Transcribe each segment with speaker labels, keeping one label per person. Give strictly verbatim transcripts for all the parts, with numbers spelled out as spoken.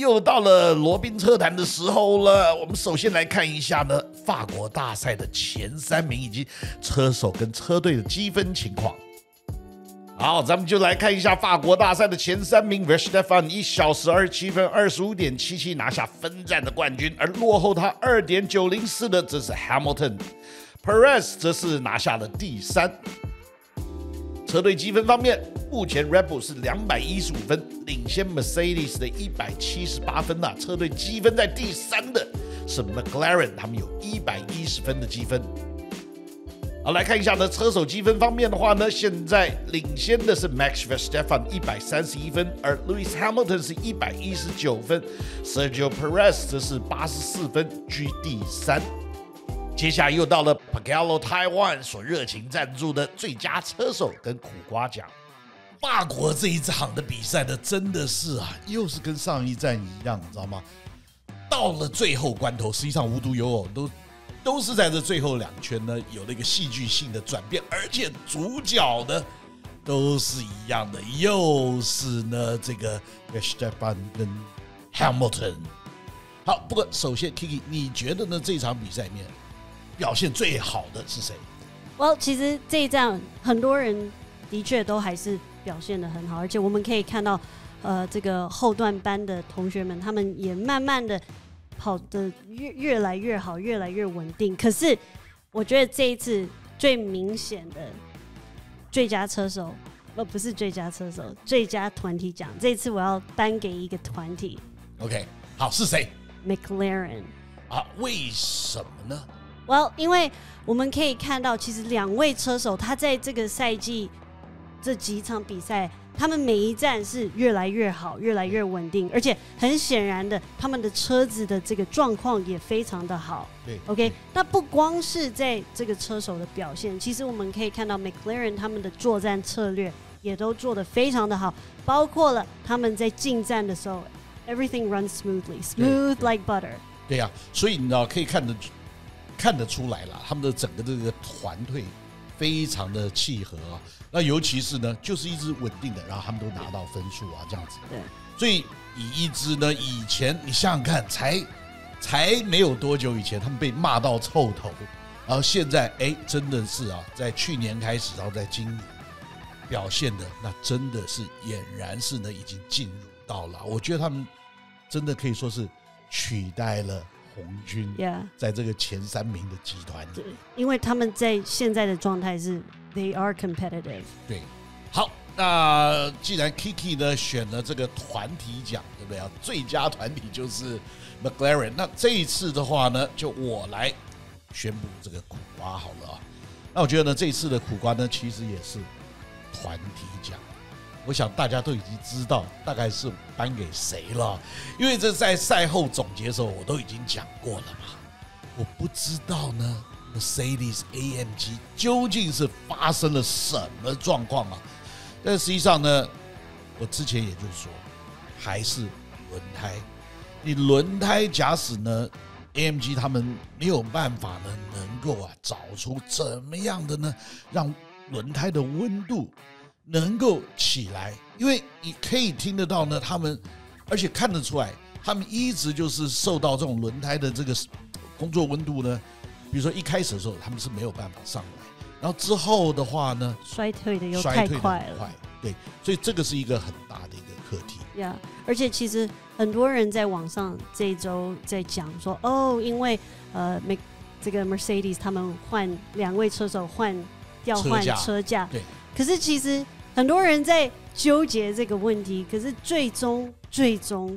Speaker 1: 又到了罗宾车坛的时候了。我们首先来看一下呢，法国大赛的前三名以及车手跟车队的积分情况。好，咱们就来看一下法国大赛的前三名 Verstappen 一小时二十七分二十五点七七拿下分站的冠军，而落后他二点九零四的则是 Hamilton。Perez 则是拿下了第三。车队积分方面，目前 Red Bull 是两百一十五分，领先 Mercedes 的一百七十八分呐、啊。车队积分在第三的是 McLaren， 他们有一百一十分的积分。好，来看一下呢，车手积分方面的话呢，现在领先的是 Max Verstappen 一百三十一分，而 Lewis Hamilton 是一百一十九分 ，Sergio Perez 则是八十四分，居第三。接下来又到了 Pagano Taiwan 所热情赞助的最佳车手跟苦瓜奖。法国这一场的比赛呢，真的是啊，又是跟上一站一样，你知道吗？到了最后关头，实际上无独有偶，都都是在这最后两圈呢，有了一个戏剧性的转变，而且主角呢都是一样的，又是呢这个 Verstappen 跟 Hamilton。好，不过首先 Kiki， 你觉得呢？这场比赛里面表现最好的是谁？
Speaker 2: Well， 其实这一站很多人的确都还是表现得很好，而且我们可以看到，呃，这个后段班的同学们，他们也慢慢的跑得越越来越好，越来越稳定。可是我觉得这一次最明显的最佳车手，呃，不是最佳车手，最佳团体奖，这一次我要颁给一个团体。
Speaker 1: OK， 好，是谁
Speaker 2: ？McLaren。
Speaker 1: 啊？为什么呢
Speaker 2: ？Well， 因为我们可以看到，其实两位车手他在这个赛季这几场比赛，他们每一站是越来越好，越来越稳定，而且很显然的，他们的车子的这个状况也非常的好。
Speaker 1: 对
Speaker 2: ，OK， 那不光是在这个车手的表现，其实我们可以看到 McLaren 他们的作战策略也都做得非常的好，包括了他们在进站的时候 ，everything runs smoothly, smooth like butter。
Speaker 1: 对呀、啊，所以你知道可以看得看得出来了，他们的整个这个团队非常的契合啊。那尤其是呢，就是一支稳定的，然后他们都拿到分数啊，这样子。
Speaker 2: 对。
Speaker 1: 所以以一支呢，以前你想想看，才才没有多久以前，他们被骂到臭头，然后现在哎，真的是啊，在去年开始，然后在今年表现的那真的是俨然是呢，已经进入到了，我觉得他们真的可以说是取代了红军，
Speaker 2: yeah，
Speaker 1: 在这个前三名的集团里，
Speaker 2: 因为他们在现在的状态是 they are competitive。
Speaker 1: 对，好，那既然 Kiki 呢选了这个团体奖，对不对啊？最佳团体就是 McLaren， 那这一次的话呢，就我来宣布这个苦瓜好了啊。那我觉得呢，这一次的苦瓜呢，其实也是团体奖。我想大家都已经知道大概是颁给谁了，因为这在赛后总结的时候我都已经讲过了嘛。我不知道呢 Mercedes A M G 究竟是发生了什么状况啊？但实际上呢，我之前也就说，还是轮胎。你轮胎假使呢 A M G 他们没有办法呢，能够啊找出怎么样的呢，让轮胎的温度能够起来，因为你可以听得到呢，他们而且看得出来，他们一直就是受到这种轮胎的这个工作温度呢，比如说一开始的时候他们是没有办法上来，然后之后的话呢，
Speaker 2: 衰退的又太快了，
Speaker 1: 对，所以这个是一个很大的一个课题。
Speaker 2: Yeah， 而且其实很多人在网上这一周在讲说，哦，因为呃，这个 Mercedes 他们换两位车手换调换车架，
Speaker 1: 对，
Speaker 2: 可是其实很多人在纠结这个问题，可是最终最终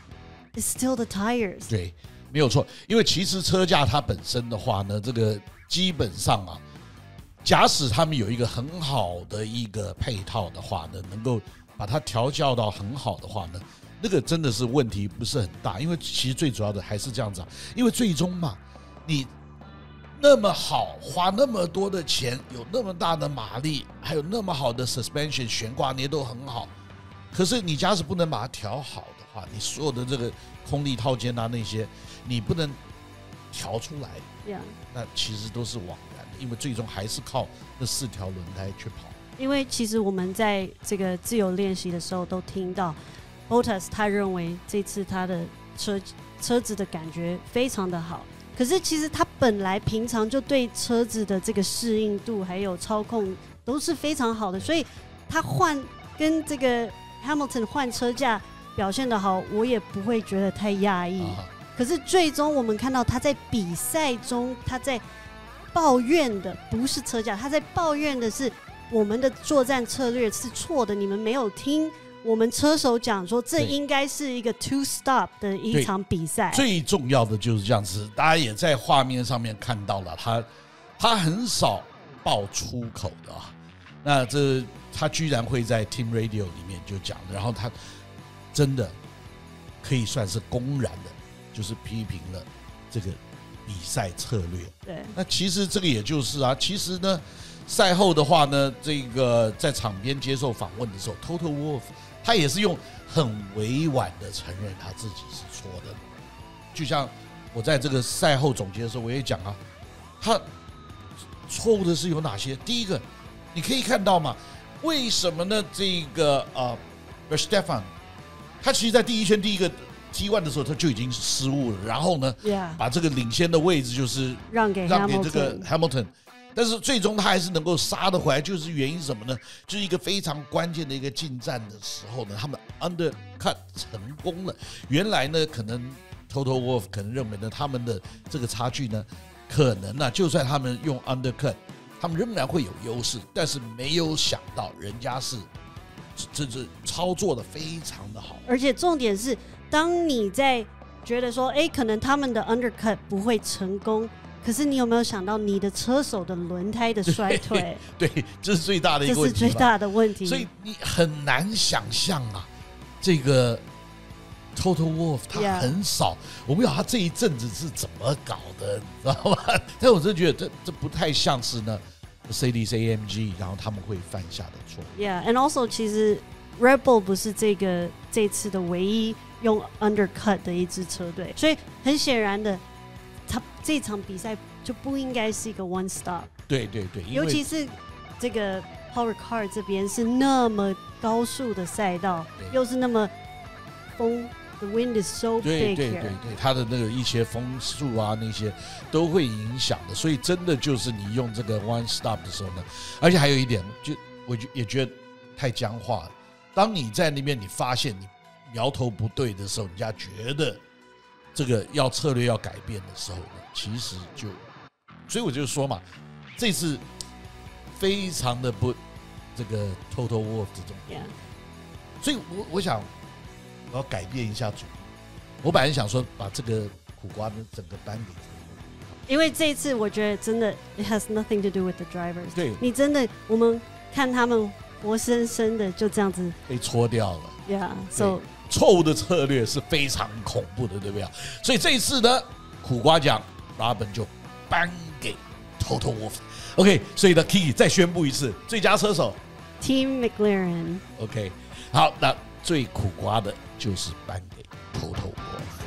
Speaker 2: it's still the tires。
Speaker 1: 对，没有错，因为其实车架它本身的话呢，这个基本上啊，假使他们有一个很好的一个配套的话呢，能够把它调教到很好的话呢，那个真的是问题不是很大，因为其实最主要的还是这样子啊，因为最终嘛，你那么好，花那么多的钱，有那么大的马力，还有那么好的 suspension 悬挂那些都很好，可是你假使不能把它调好的话，你所有的这个空力套件啊那些，你不能调出来，
Speaker 2: yeah，
Speaker 1: 那其实都是枉然的，因为最终还是靠那四条轮胎去跑。
Speaker 2: 因为其实我们在这个自由练习的时候都听到， Bottas 他认为这次他的车车子的感觉非常的好，可是其实他本来平常就对车子的这个适应度还有操控都是非常好的，所以他换跟这个 Hamilton 换车架表现得好，我也不会觉得太讶异。啊、可是最终我们看到他在比赛中，他在抱怨的不是车架，他在抱怨的是我们的作战策略是错的，你们没有听我们车手讲说，这应该是一个 two stop 的一场比赛。
Speaker 1: 最重要的就是这样子，大家也在画面上面看到了，他他很少爆粗口的啊。那这他居然会在 Team Radio 里面就讲，然后他真的可以算是公然的，就是批评了这个比赛策略。
Speaker 2: 对，
Speaker 1: 那其实这个也就是啊，其实呢，赛后的话呢，这个在场边接受访问的时候 ，Toto Wolff 他也是用很委婉的承认他自己是错的。就像我在这个赛后总结的时候，我也讲啊，他错误的是有哪些？第一个，你可以看到嘛，为什么呢？这个呃 ，Verstappen 他其实在第一圈第一个 T 一 的时候他就已经失误了，然后呢，
Speaker 2: yeah.
Speaker 1: 把这个领先的位置就是
Speaker 2: 让给
Speaker 1: 让给这个 Hamilton。但是最终他还是能够杀得回来，就是原因是什么呢？就是一个非常关键的一个进站的时候呢，他们 undercut 成功了。原来呢，可能 Toto Wolff 可能认为呢，他们的这个差距呢，可能呢、啊，就算他们用 undercut， 他们仍然会有优势，但是没有想到人家是这这操作的非常的好。
Speaker 2: 而且重点是，当你在觉得说，哎，可能他们的 undercut 不会成功。可是你有没有想到你的车手的轮胎的衰退？
Speaker 1: 对，对，这是最大的一个问题，
Speaker 2: 这是最大的问题。
Speaker 1: 所以你很难想象啊，这个 Toto Wolff 他很少， yeah. 我不知道他这一阵子是怎么搞的，你知道吗？但我真的觉得这这不太像是呢 Mercedes A M G 然后他们会犯下的错。
Speaker 2: Yeah, and also 其实 Red Bull 不是这个这次的唯一用 undercut 的一支车队，所以很显然的。他这场比赛就不应该是一个 one stop，
Speaker 1: 对对对，
Speaker 2: 尤其是这个 Power Car 这边是那么高速的赛道，又是那么风 ，the wind is so big，
Speaker 1: 对对对对，它的那个一些风速啊那些都会影响的，所以真的就是你用这个 one stop 的时候呢，而且还有一点，就我也觉得太僵化了。当你在那边你发现你苗头不对的时候，人家觉得。这个要策略要改变的时候呢，其实就，所以我就说嘛，这次非常的不这个 Toto Wolff 这种，
Speaker 2: yeah.
Speaker 1: 所以我我想我要改变一下主意，我本来想说把这个苦瓜的整个班给，
Speaker 2: 因为这一次我觉得真的 it has nothing to do with the drivers，
Speaker 1: 对，
Speaker 2: 你真的我们看他们活生生的就这样子
Speaker 1: 被戳掉了
Speaker 2: ，Yeah， so。
Speaker 1: 错误的策略是非常恐怖的，对不对？所以这一次呢，苦瓜奖 Robin 就颁给 Toto Wolff。OK， 所以呢 ，Kiki 再宣布一次，最佳车手
Speaker 2: Team McLaren。OK，
Speaker 1: 好，那最苦瓜的就是颁给 Toto Wolff。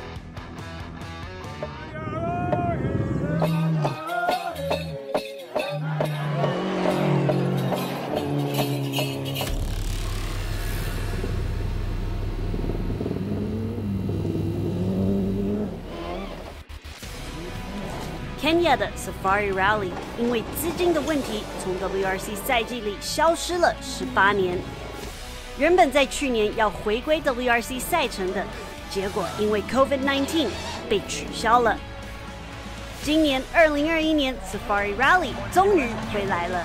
Speaker 2: Kenya 的 Safari Rally 因为资金的问题，从 W R C 赛季里消失了十八年。原本在去年要回归 W R C 赛程的，结果因为 COVID 十九 被取消了。今年二零二一年 Safari Rally 终于回来了。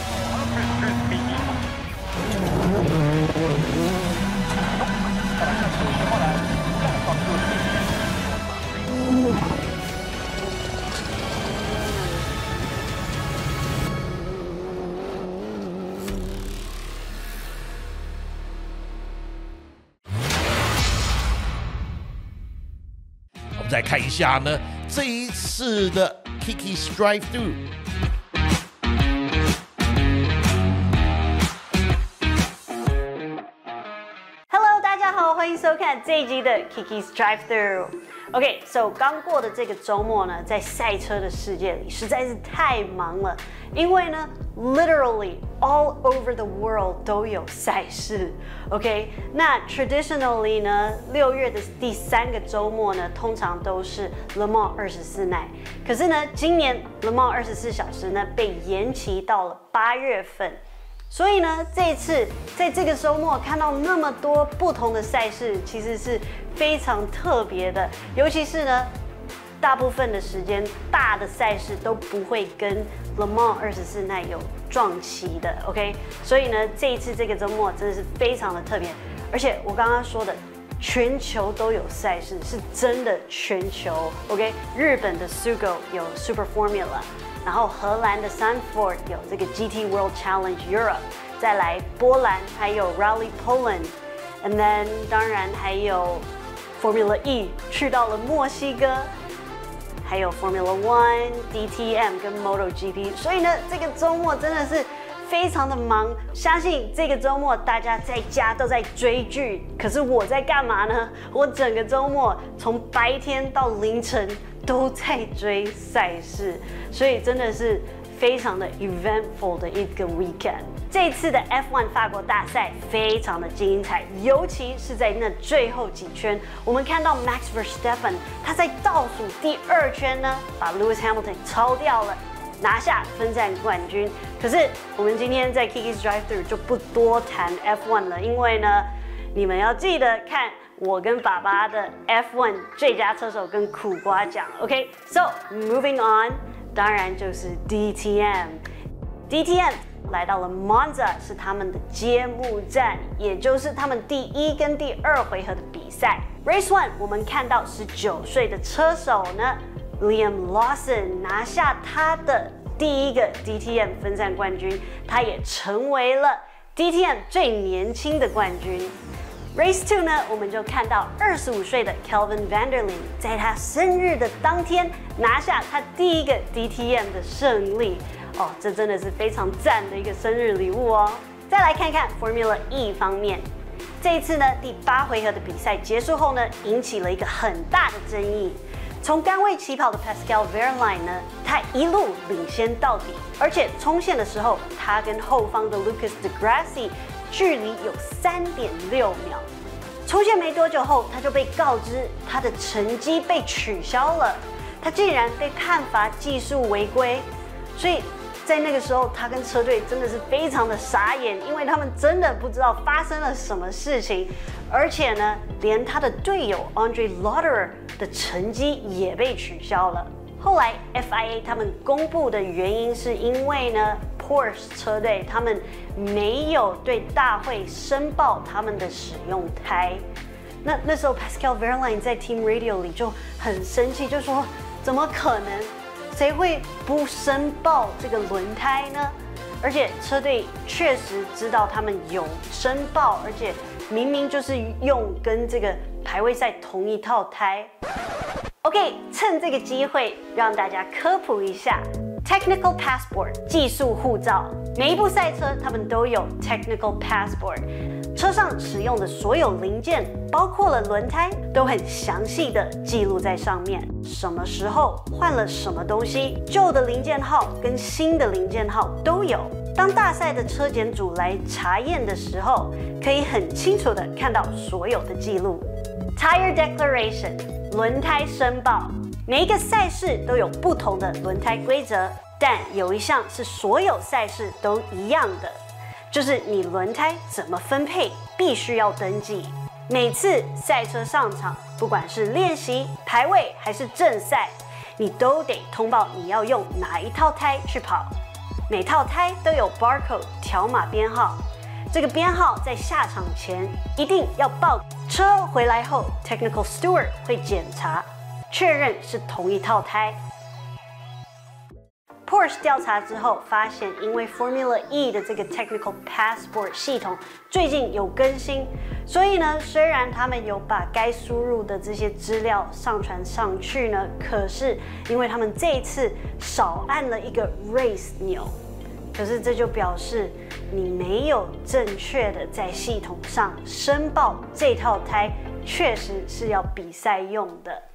Speaker 1: 我们再看一下呢，这一次的 Kiki's Drive
Speaker 2: Through。Hello， 大家好，欢迎收看这一集的 Kiki's Drive Through。 OK，so、okay, 刚过的这个周末呢，在赛车的世界里实在是太忙了，因为呢 ，literally all over the world 都有赛事。OK， 那 traditionally 呢，六月的第三个周末呢，通常都是 Le Mans 二十四耐。可是呢，今年 Le Mans 二十四小时呢被延期到了八月份。所以呢，这一次在这个周末看到那么多不同的赛事，其实是非常特别的。尤其是呢，大部分的时间大的赛事都不会跟 Le Mans 二十四耐有撞期的 ，OK？ 所以呢，这一次这个周末真的是非常的特别。而且我刚刚说的，全球都有赛事，是真的全球 ，OK？ 日本的 Sugo 有 Super Formula。然后荷兰的 Zandvoort 有这个 G T World Challenge Europe， 再来波兰还有 Rally Poland，and then 当然还有 Formula E 去到了墨西哥，还有 Formula One、D T M 跟 MotoGP， 所以呢，这个周末真的是非常的忙。相信这个周末大家在家都在追剧，可是我在干嘛呢？我整个周末从白天到凌晨都在追赛事，所以真的是非常的 eventful 的一个 weekend。这次的 F 一 法国大赛非常的精彩，尤其是在那最后几圈，我们看到 Max Verstappen 他在倒数第二圈呢，把 Lewis Hamilton 超掉了，拿下分站冠军。可是我们今天在 Kiki's Drive Thru 就不多谈 F 一 了，因为呢，你们要记得看我跟爸爸的 F 一 最佳车手跟苦瓜奖 ，OK？So moving on， 当然就是 D T M。D T M 来到了 Monza， 是他们的揭幕战，也就是他们第一跟第二回合的比赛。Race One， 我们看到十九岁的车手呢 ，Liam Lawson 拿下他的第一个 D T M 分站冠军，他也成为了 D T M 最年轻的冠军。Race Two 呢，我们就看到二十五岁的 Kelvin van der Linde 在他生日的当天拿下他第一个 D T M 的胜利。哦，这真的是非常赞的一个生日礼物哦。再来看看 Formula E 方面，这一次呢，第八回合的比赛结束后呢，引起了一个很大的争议。从杆位起跑的 Pascal Wehrlein 呢，他一路领先到底，而且冲线的时候，他跟后方的 Lucas di Grassi 距离有 三点六秒。冲线没多久后，他就被告知他的成绩被取消了，他竟然被判罚技术违规，所以在那个时候，他跟车队真的是非常的傻眼，因为他们真的不知道发生了什么事情，而且呢，连他的队友 Andre Lotterer 的成绩也被取消了。后来 F I A 他们公布的原因是因为呢 ，Porsche 车队他们没有对大会申报他们的使用胎。那那时候 Pascal Wehrlein 在 Team Radio 里就很生气，就说怎么可能？谁会不申报这个轮胎呢？而且车队确实知道他们有申报，而且明明就是用跟这个排位赛同一套胎。OK， 趁这个机会让大家科普一下 Technical Passport 技术护照。每一部赛车他们都有 Technical Passport， 车上使用的所有零件，包括了轮胎，都很详细的记录在上面。什么时候换了什么东西，旧的零件号跟新的零件号都有。当大赛的车检组来查验的时候，可以很清楚的看到所有的记录。Tire Declaration 轮胎申报，每一个赛事都有不同的轮胎规则，但有一项是所有赛事都一样的，就是你轮胎怎么分配必须要登记。每次赛车上场，不管是练习、排位还是正赛，你都得通报你要用哪一套胎去跑。每套胎都有 barcode 条码编号，这个编号在下场前一定要报。车回来后 ，Technical Steward 会检查，确认是同一套胎。Porsche 调查之后发现，因为 Formula E 的这个 Technical Passport 系统最近有更新，所以呢，虽然他们有把该输入的这些资料上传上去呢，可是因为他们这一次少按了一个 Race 钮，可是这就表示你没有正确的在系统上申报这套胎确实是要比赛用的。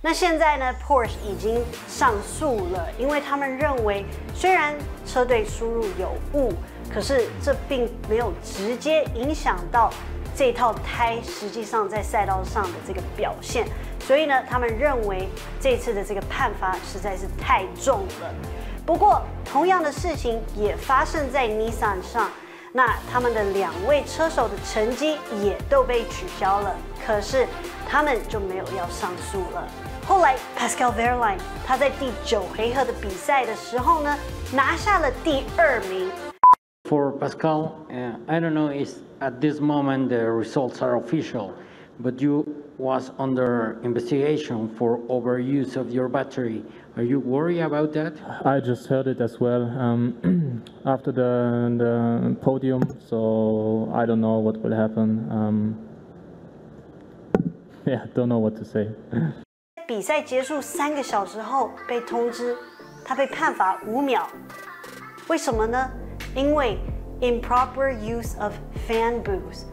Speaker 2: 那现在呢 ，Porsche 已经上诉了，因为他们认为虽然车队输入有误，可是这并没有直接影响到这套胎实际上在赛道上的这个表现，所以呢，他们认为这次的这个判罚实在是太重了。不过，同样的事情也发生在 Nissan 上，那他们的两位车手的成绩也都被取消了，可是他们就没有要上诉了。后来 Pascal Wehrlein 他在第九回合的比赛的时候呢，拿下了第二名。
Speaker 3: For Pascal, uh, I don't know if at this moment the results are official, but you was under investigation for overuse of your battery. Are you worried about that?
Speaker 4: I just heard it as well um, after the, the podium, so I don't know what will happen. Um, yeah, don't know what to say.
Speaker 2: 比赛结束三个小时后被通知，他被判罚五秒。为什么呢？因为 improper use of fan boost，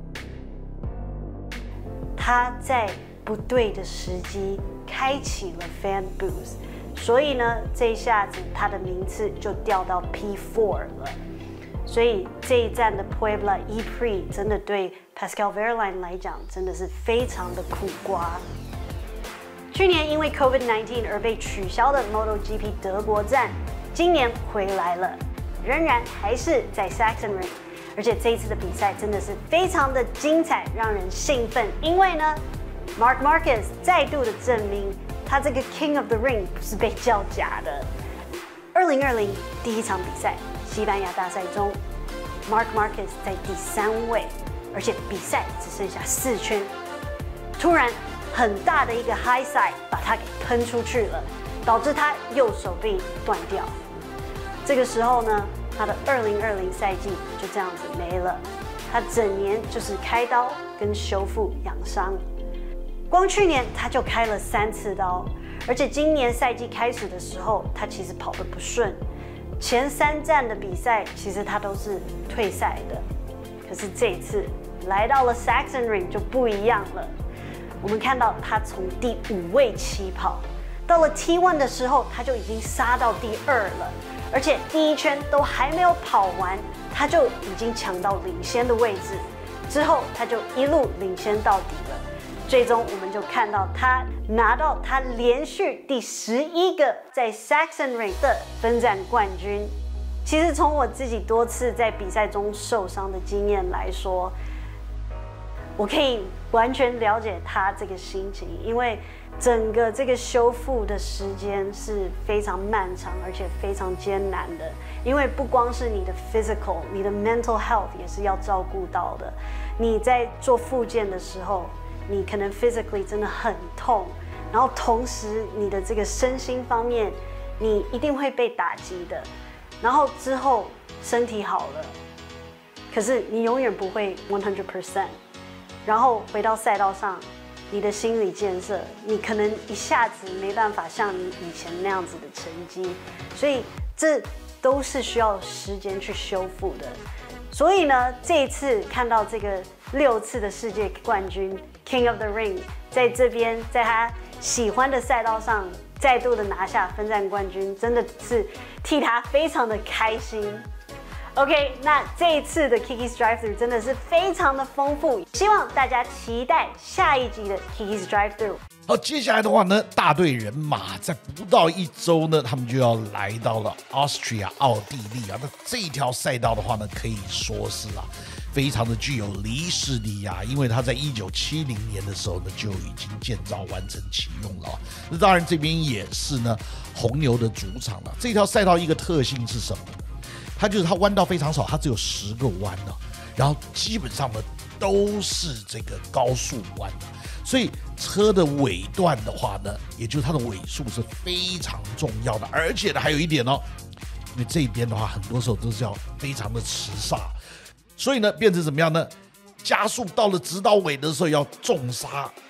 Speaker 2: 他在不对的时机开启了 fan boost， 所以呢，这一下子他的名次就掉到 P 四 了。所以这一站的 Puebla E-Prix 真的对 Pascal Wehrlein 来讲真的是非常的苦瓜。去年因为 COVID 十九 而被取消的 MotoGP 德国站，今年回来了，仍然还是在 Sachsenring， 而且这一次的比赛真的是非常的精彩，让人兴奋。因为呢 ，Marc Marquez 再度的证明他这个 King of the Ring 不是被叫假的。二零二零第一场比赛，西班牙大赛中 ，Marc Marquez 在第三位，而且比赛只剩下四圈，突然。很大的一个 high side 把他给喷出去了，导致他右手臂断掉。这个时候呢，他的二零二零赛季就这样子没了。他整年就是开刀跟修复养伤，光去年他就开了三次刀，而且今年赛季开始的时候，他其实跑得不顺，前三站的比赛其实他都是退赛的。可是这一次来到了 Sachsenring 就不一样了。我们看到他从第五位起跑，到了 T 一 的时候，他就已经杀到第二了，而且第一圈都还没有跑完，他就已经抢到领先的位置。之后他就一路领先到底了，最终我们就看到他拿到他连续第十一个在 Sachsenring 的分站冠军。其实从我自己多次在比赛中受伤的经验来说，我可以完全了解他这个心情，因为整个这个修复的时间是非常漫长，而且非常艰难的。因为不光是你的 physical， 你的 mental health 也是要照顾到的。你在做复健的时候，你可能 physically 真的很痛，然后同时你的这个身心方面，你一定会被打击的。然后之后身体好了，可是你永远不会 one hundred percent。然后回到赛道上，你的心理建设，你可能一下子没办法像你以前那样子的成绩，所以这都是需要时间去修复的。所以呢，这一次看到这个六次的世界冠军 King of the Ring 在这边，在他喜欢的赛道上再度的拿下分站冠军，真的是替他非常的开心。OK， 那这一次的 Kiki's Drive-Thru 真的是非常的丰富，希望大家期待下一集的 Kiki's Drive-Thru。
Speaker 1: 好，接下来的话呢，大队人马在不到一周呢，他们就要来到了 Austria 奥地利啊。那这一条赛道的话呢，可以说是啊，非常的具有历史力啊，因为它在一九七零年的时候呢，就已经建造完成启用了。那当然这边也是呢，红牛的主场了。这条赛道一个特性是什么？它就是它弯道非常少，它只有十个弯呢，然后基本上呢都是这个高速弯的，所以车的尾段的话呢，也就是它的尾数是非常重要的，而且呢还有一点哦，因为这边的话很多时候都是要非常的迟刹，所以呢变成怎么样呢？加速到了直到尾的时候要重刹，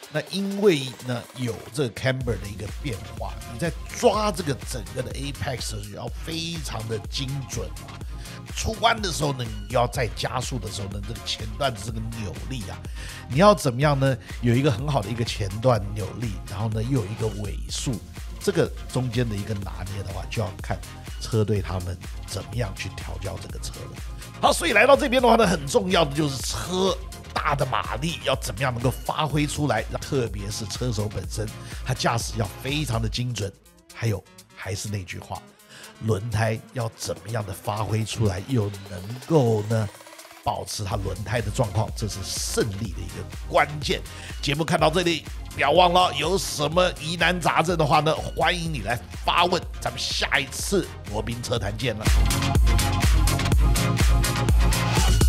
Speaker 1: 那因为呢有这个 camber 的一个变化，你在抓这个整个的 apex 的时候要非常的精准啊。出弯的时候呢，你要在加速的时候呢，这个前段的这个扭力啊，你要怎么样呢？有一个很好的一个前段扭力，然后呢又有一个尾速，这个中间的一个拿捏的话，就要看车队他们怎么样去调教这个车了。好，所以来到这边的话呢，很重要的就是车大的马力要怎么样能够发挥出来，特别是车手本身，他驾驶要非常的精准。还有还是那句话，轮胎要怎么样的发挥出来，又能够呢保持它轮胎的状况，这是胜利的一个关键。节目看到这里，不要忘了有什么疑难杂症的话呢，欢迎你来发问，咱们下一次罗宾车坛见了。